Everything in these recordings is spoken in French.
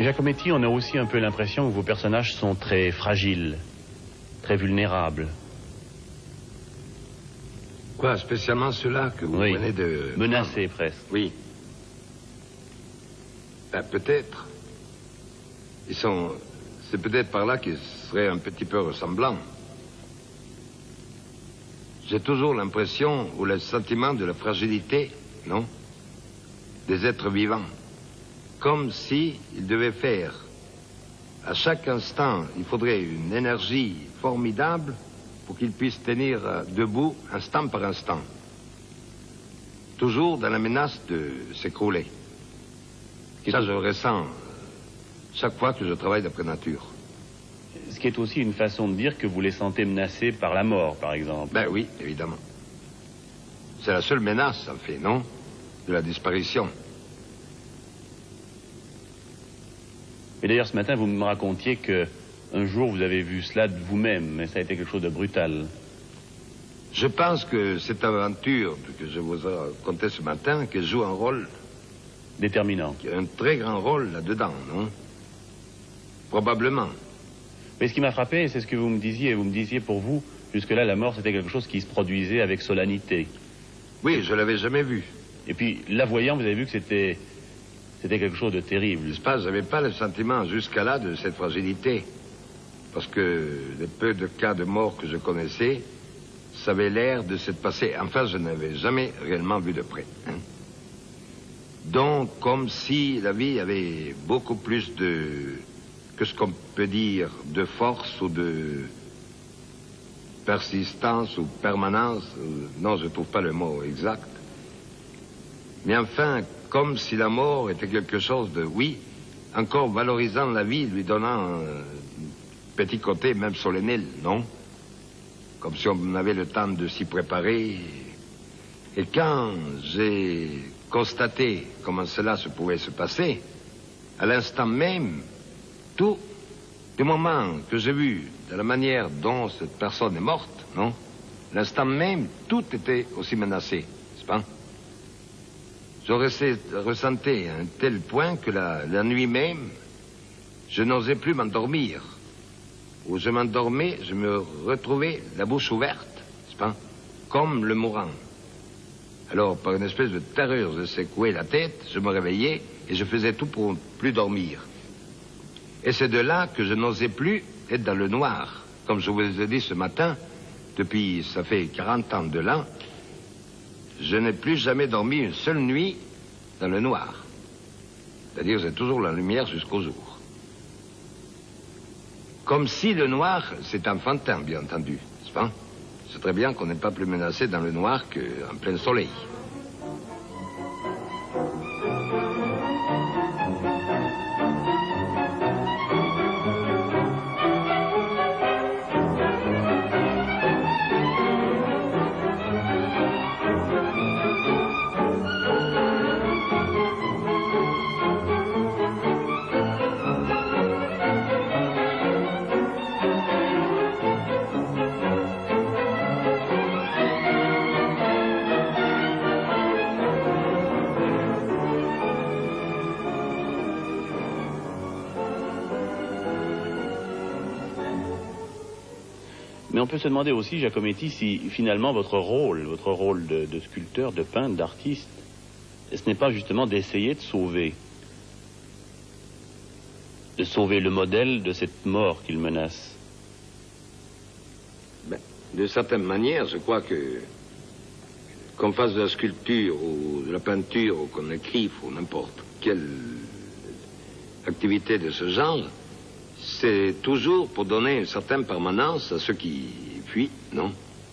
Giacometti, on a aussi un peu l'impression que vos personnages sont très fragiles, très vulnérables. Quoi, spécialement ceux-là que vous venez de... menacés presque. Oui. Ben, peut-être. Ils sont... C'est peut-être par là qu'ils seraient un petit peu ressemblants. J'ai toujours l'impression ou le sentiment de la fragilité, non? Des êtres vivants. Comme si ils devaient faire. À chaque instant, il faudrait une énergie formidable pour qu'ils puissent tenir debout instant par instant. Toujours dans la menace de s'écrouler. Ça, je le ressens chaque fois que je travaille d'après nature. Ce qui est aussi une façon de dire que vous les sentez menacés par la mort, par exemple. Ben oui, évidemment. C'est la seule menace, en fait, non? De la disparition. Et d'ailleurs, ce matin, vous me racontiez que un jour, vous avez vu cela de vous-même, mais ça a été quelque chose de brutal. Je pense que cette aventure que je vous ai racontée ce matin, qu'elle joue un rôle... déterminant. Un très grand rôle là-dedans, non? Probablement. Mais ce qui m'a frappé, c'est ce que vous me disiez pour vous, jusque-là, la mort, c'était quelque chose qui se produisait avec solennité. Oui, je l'avais jamais vu. Et puis, la voyant, vous avez vu que c'était quelque chose de terrible. Je sais j'avais pas le sentiment jusqu'à là de cette fragilité. Parce que les peu de cas de mort que je connaissais, ça avait l'air de s'être passé. Enfin, je n'avais jamais réellement vu de près. Hein. Donc, comme si la vie avait beaucoup plus de... que ce qu'on peut dire de force ou de persistance ou permanence. Non, je ne trouve pas le mot exact. Mais enfin, comme si la mort était quelque chose de, oui, encore valorisant la vie, lui donnant un petit côté même solennel, non? Comme si on avait le temps de s'y préparer. Et quand j'ai constaté comment cela se pouvait se passer, à l'instant même, tout, du moment que j'ai vu de la manière dont cette personne est morte, non? L'instant même, tout était aussi menacé, n'est-ce pas? J'aurais ressenti à un tel point que la nuit même, je n'osais plus m'endormir. Où je m'endormais, je me retrouvais la bouche ouverte, n'est-ce pas? Comme le mourant. Alors, par une espèce de terreur, je secouais la tête, je me réveillais et je faisais tout pour ne plus dormir. Et c'est de là que je n'osais plus être dans le noir. Comme je vous ai dit ce matin, depuis, ça fait 40 ans de là, je n'ai plus jamais dormi une seule nuit dans le noir. C'est-à-dire, j'ai toujours la lumière jusqu'au jour. Comme si le noir, c'est enfantin, bien entendu, n'est-ce pas? C'est très bien qu'on n'est pas plus menacé dans le noir qu'en plein soleil. Mais on peut se demander aussi, Giacometti, si finalement votre rôle de sculpteur, de peintre, d'artiste, ce n'est pas justement d'essayer de sauver le modèle de cette mort qu'il menace. Ben, de certaine manière, je crois que qu'on fasse de la sculpture ou de la peinture ou qu'on écrive ou n'importe quelle activité de ce genre, c'est toujours pour donner une certaine permanence à ceux qui fuient, non?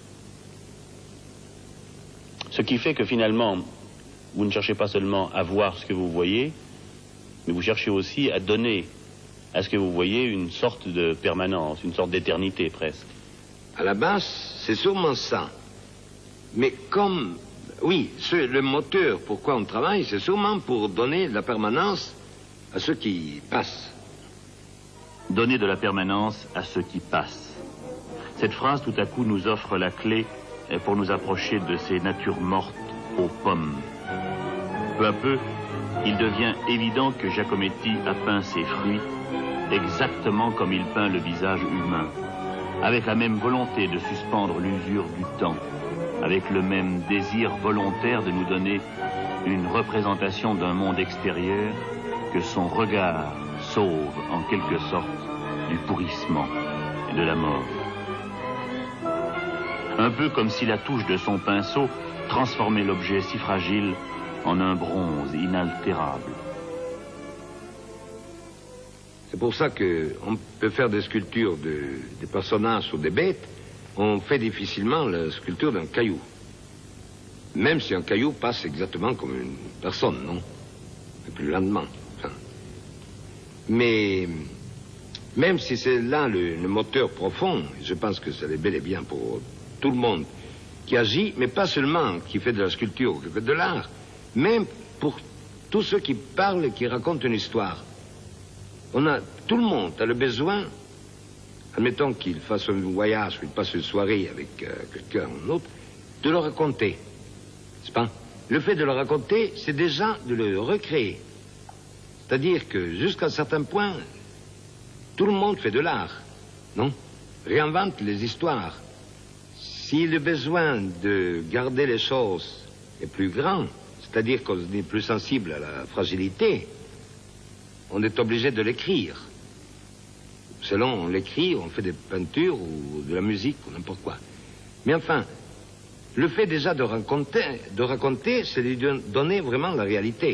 Ce qui fait que finalement, vous ne cherchez pas seulement à voir ce que vous voyez, mais vous cherchez aussi à donner à ce que vous voyez une sorte de permanence, une sorte d'éternité presque. À la base, c'est sûrement ça. Mais comme, oui, le moteur, pourquoi on travaille, c'est sûrement pour donner de la permanence à ceux qui passent. Donner de la permanence à ceux qui passent. Cette phrase, tout à coup, nous offre la clé pour nous approcher de ces natures mortes aux pommes. Peu à peu, il devient évident que Giacometti a peint ses fruits exactement comme il peint le visage humain, avec la même volonté de suspendre l'usure du temps, avec le même désir volontaire de nous donner une représentation d'un monde extérieur que son regard sauve en quelque sorte du pourrissement et de la mort. Un peu comme si la touche de son pinceau transformait l'objet si fragile en un bronze inaltérable. C'est pour ça qu'on peut faire des sculptures des personnages ou des bêtes, on fait difficilement la sculpture d'un caillou. Même si un caillou passe exactement comme une personne, non? Mais plus lentement. Enfin. Mais même si c'est là le moteur profond, je pense que ça l'est bel et bien pour tout le monde qui agit, mais pas seulement qui fait de la sculpture, qui fait de l'art, même pour tous ceux qui parlent et qui racontent une histoire. Tout le monde a le besoin, admettons qu'il fasse un voyage, qu'il passe une soirée avec quelqu'un ou un autre, de le raconter. C'est pas? Le fait de le raconter, c'est déjà de le recréer. C'est-à-dire que jusqu'à un certain point, tout le monde fait de l'art, non? Réinvente les histoires. Si le besoin de garder les choses est plus grand, c'est-à-dire qu'on est plus sensible à la fragilité, on est obligé de l'écrire. Selon on l'écrit, on fait des peintures ou de la musique ou n'importe quoi. Mais enfin, le fait déjà de raconter, c'est lui donner vraiment la réalité.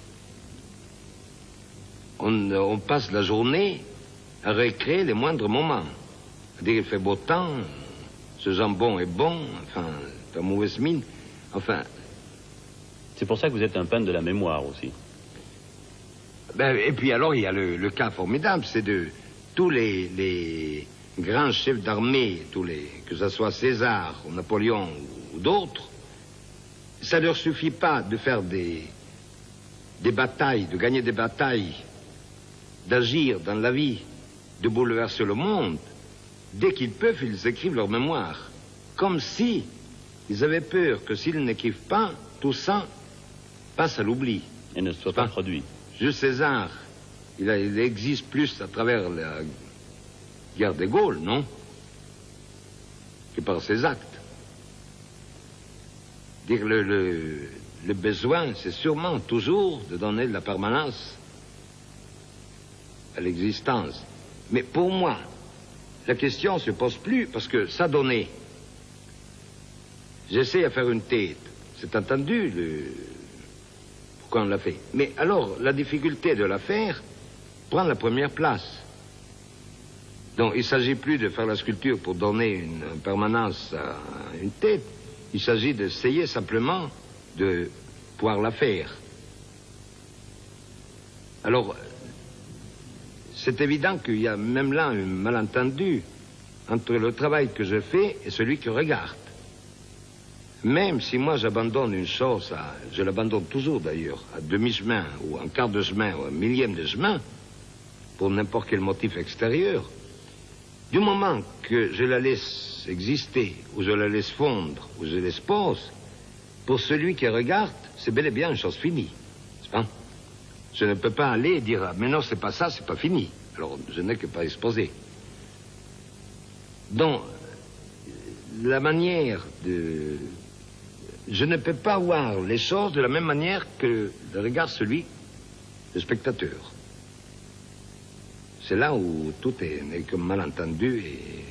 On passe la journée à recréer les moindres moments. C'est-à-dire qu'il fait beau temps, ce jambon est bon, enfin, t'as mauvaise mine, enfin... C'est pour ça que vous êtes un peintre de la mémoire aussi. Ben, et puis alors, il y a le cas formidable, c'est de tous les grands chefs d'armée, que ce soit César ou Napoléon ou d'autres, ça ne leur suffit pas de faire des batailles, de gagner des batailles, d'agir dans la vie, de bouleverser le monde. Dès qu'ils peuvent, ils écrivent leur mémoire. Comme si ils avaient peur que s'ils n'écrivent pas, tout ça passe à l'oubli. Et ne soit pas produit. Jules César, il existe plus à travers la guerre des Gaules, non? Que par ses actes. Dire le besoin, c'est sûrement toujours de donner de la permanence à l'existence. Mais pour moi, la question ne se pose plus parce que ça donnait. J'essaie à faire une tête. C'est entendu pourquoi on l'a fait. Mais alors, la difficulté de la faire prend la première place. Donc, il ne s'agit plus de faire la sculpture pour donner une permanence à une tête. Il s'agit d'essayer simplement de pouvoir la faire. Alors, c'est évident qu'il y a même là un malentendu entre le travail que je fais et celui que regarde. Même si moi j'abandonne une chose, je l'abandonne toujours d'ailleurs, à demi-chemin ou un quart de chemin ou un millième de chemin, pour n'importe quel motif extérieur, du moment que je la laisse exister, ou je la laisse fondre, ou je l'expose, pour celui qui regarde, c'est bel et bien une chose finie. C'est pas? Je ne peux pas aller et dire, ah, mais non, c'est pas ça, c'est pas fini. Alors, je n'ai que pas exposé. Donc, la manière de... Je ne peux pas voir les choses de la même manière que le regarde celui, le spectateur. C'est là où tout est comme malentendu et